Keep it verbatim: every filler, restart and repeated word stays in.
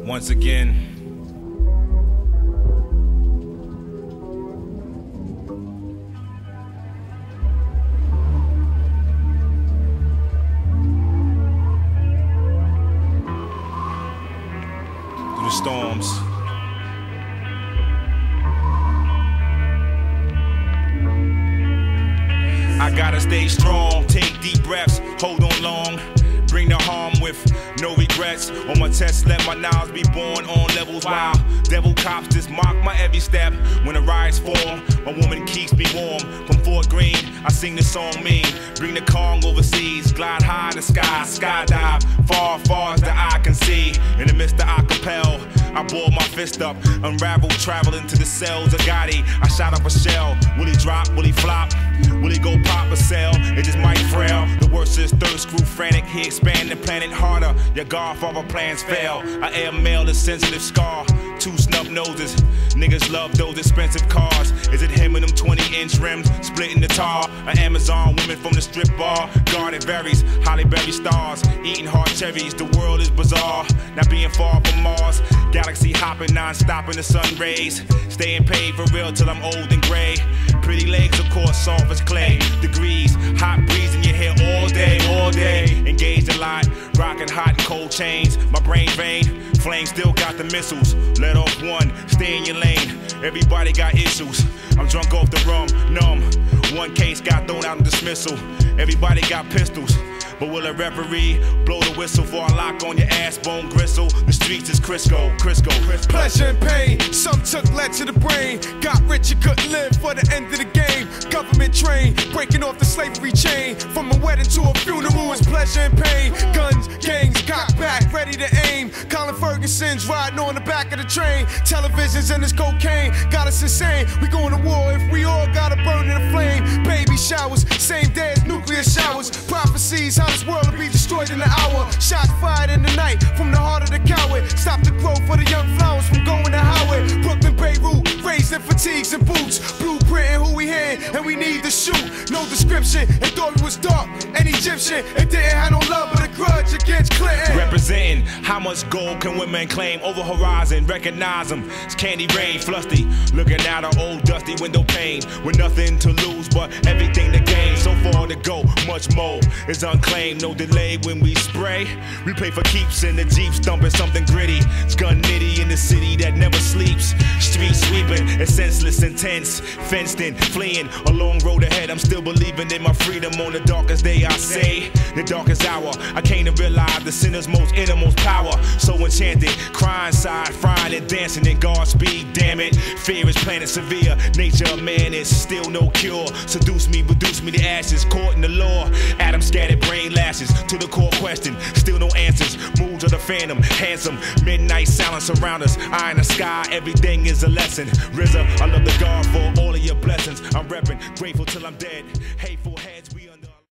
Once again, through the storms, I gotta stay strong, take deep breaths, hold on long. Bring the harm with no regrets. On my test, let my knowledge be born on levels while devil cops just mock my every step. When the riots form, my woman keeps me warm. From Fort Greene, I sing this song mean. Bring the Kong overseas, glide high in the sky, skydive far, far as the eye can see. In the midst of acapella, I bore my fist up, unravel, travel into the cells of Gotti. I shot up a shell. Will he drop? Will he flop? Will he go pop or sell? It just might frail. The worst is third screw frantic. He expand the planet harder. Your Godfather plans fail. I air mail a sensitive scar. Two snub noses. Niggas love those expensive cars. Is it him and them twenty inch rims? Splitting the tar. An Amazon woman from the strip bar. Garnet berries, Holly Berry stars. Eating hard cherries. The world is bizarre. Not being far from Mars. Galaxy hopping non-stop in the sun rays. Staying paid for real till I'm old and gray. Pretty legs, of course, soft as clay. Degrees, hot breeze in your hair all day, all day. Engaged a lot, rocking hot and cold chains. My brain vein, flame still got the missiles. Let off one, stay in your lane. Everybody got issues. I'm drunk off the rum, numb. One case got thrown out in dismissal. Everybody got pistols. But will a referee blow the whistle for a lock on your ass bone gristle? The streets is Crisco, Crisco, Crisco. Pleasure and pain, some took lead to the brain. Got rich and couldn't live for the end of the game. Government train, breaking off the slavery chain. From a wedding to a funeral is pleasure and pain. Guns, gangs, cock back, ready to aim. Colin Ferguson's riding on the back of the train. Televisions and this cocaine got us insane. We going to war if we all gotta burn in a flame. Baby showers, same day as nuclear showers. Prophecies, how this world will be destroyed in an hour. Shots fired in the night from the heart of the coward. Stop the growth for the young flowers from going to Howard. Brooklyn, Beirut, raised in fatigues and boots. Blueprinting who we here and we need to shoot. No description, and thought it was dark and Egyptian. It didn't have no love but a grudge against Clinton. Representing how much gold can women claim over horizon. Recognize them, it's Candy Rain, Flusty. Looking out our old dusty window pane. With nothing to lose but everything to gain. So far to go, much more is unclaimed. No delay when we spray. We play for keeps in the Jeeps, thumping something gritty. It's gun nitty in the city that never sleeps. Street sweeping, it's senseless, intense. Fenced in, fleeing, a long road ahead. I'm still believing in my freedom on the darkest day. I say, the darkest hour. I came to realize the sinner's most innermost power. So enchanted, crying side, frying and dancing in Godspeed. Damn it, fear is planet severe. Nature of man is still no cure. Seduce me, reduce me to ashes. Caught in the law. Adam scattered brain lashes to the core question. Still no answers. Moods of the phantom, handsome. Midnight silence around us. Eye in the sky, everything is a lesson. R Z A, I love the God for all of your blessings. I'm repping, grateful till I'm dead. Hateful heads, we